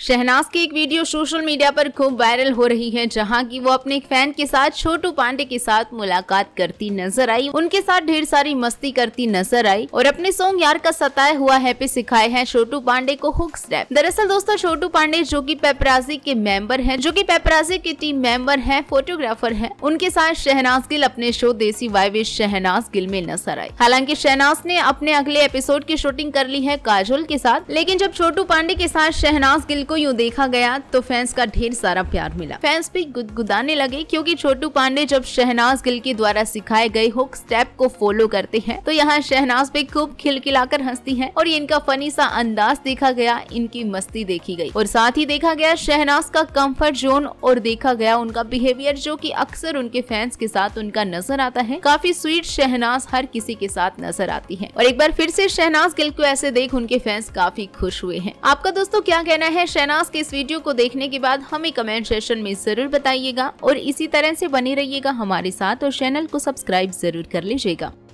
शहनाज की एक video social media पर खूब वायरल हो रही है, जहां की वो अपने एक फैन के साथ छोटू पांडे के साथ मुलाकात करती नजर आई, उनके साथ ढेर सारी मस्ती करती नजर आई और अपने सॉन्ग यार का सताया हुआ है पे सिखाए हैं छोटू पांडे को हुक स्टेप। दरअसल दोस्तों छोटू पांडे जो कि पेपराजी के मेंबर हैं, जो कि पेपराजी की टीम मेंबर हैं, फोटोग्राफर हैं, उनके साथ शहनाज गिल अपने शो देसी वाई विद शहनाज गिल में नजर आई। हालांकि शहनाज ने अपने अगले एपिसोड की शूटिंग कर ली है काजोल के साथ, लेकिन जब छोटू पांडे के साथ शहनाज गिल को यूं देखा गया तो फैंस का ढेर सारा प्यार मिला। फैंस भी गुदगुदाने लगे क्योंकि छोटू पांडे जब शहनाज गिल के द्वारा सिखाए गए हुक स्टेप को फॉलो करते हैं तो यहाँ शहनाज भी खूब खिलखिलाकर हंसती है और ये इनका फनी सा अंदाज देखा गया, इनकी मस्ती देखी गई और साथ ही देखा गया शहनाज का कंफर्ट जोन और देखा गया उनका बिहेवियर जो कि अक्सर उनके फैंस के साथ उनका नजर आता है। काफी स्वीट शहनाज हर किसी के साथ नजर आती है और एक बार फिर से शहनाज गिल को ऐसे देख उनके फैंस काफी खुश हुए हैं। आपका दोस्तों क्या कहना है शहनाज के इस वीडियो को देखने के बाद? हमें कमेंट सेक्शन में जरूर बताइएगा और इसी तरह से बने रहिएगा हमारे साथ और चैनल को सब्सक्राइब जरूर कर लीजिएगा।